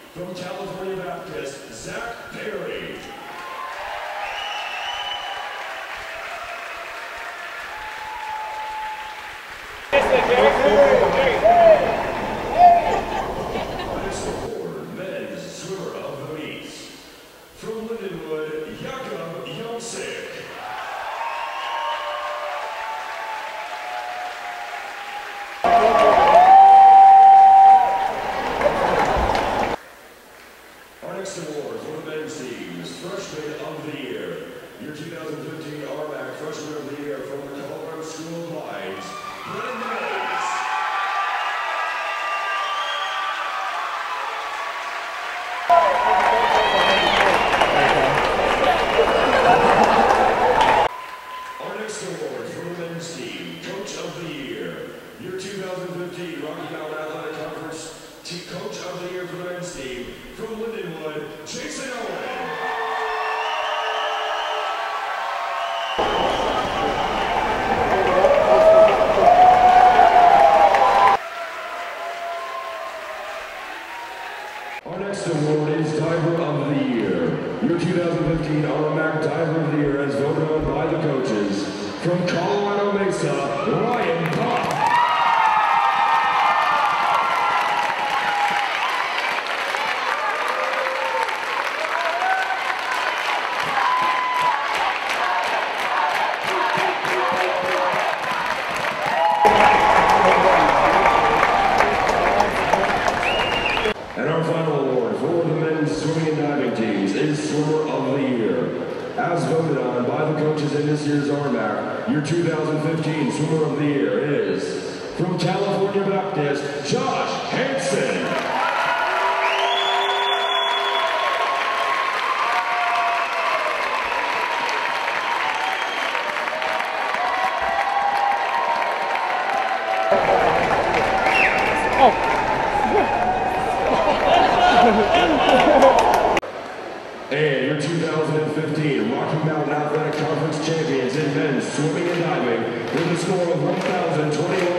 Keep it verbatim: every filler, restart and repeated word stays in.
From California Baptist, Zach Perry. Next award, men's swimmer of the meets. From Lindenwood, Jakob Jonsik. Our next award for the men's teams, Freshman of the Year. Your two thousand fifteen R M A C Freshman of the Year from the Colorado School of Mines, Glenn Mills. Our next award for the men's team, Coach of the Year. Your two thousand fifteen Rocky Mountain Athletic Conference Coach of the Year for the men's team, from Lindenwood, Jason Owen. Our next award is Diver of the Year. Your two thousand fifteen R M A C Diver of the Year as voted on by the coaches. From Colorado Mesa, Ryan Kopp. And our final award for the men's swimming and diving teams is Swimmer of the Year. As voted on by the coaches in this year's R M A C, your two thousand fifteen Swimmer of the Year is, from California Baptist, Josh Hansen. And your two thousand fifteen Rocky Mountain Athletic Conference champions in men's swimming and diving with a score of one thousand twenty-one.